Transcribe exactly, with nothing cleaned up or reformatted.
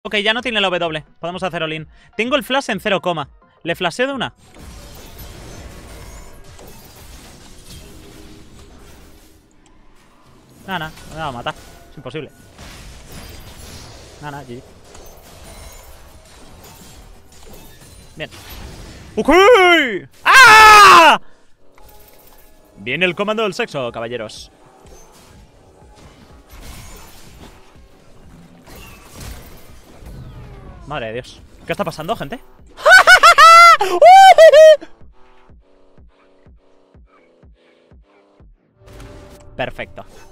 Ok, ya no tiene la W. Podemos hacer all-in. Tengo el flash en cero, le flasheo de una. Nada, nada, me va a matar. Es imposible. Nada, nada, G G. Bien. ¡Ok! ¡Ah! Viene el comando del sexo, caballeros. Madre de Dios. ¿Qué está pasando, gente? Perfecto.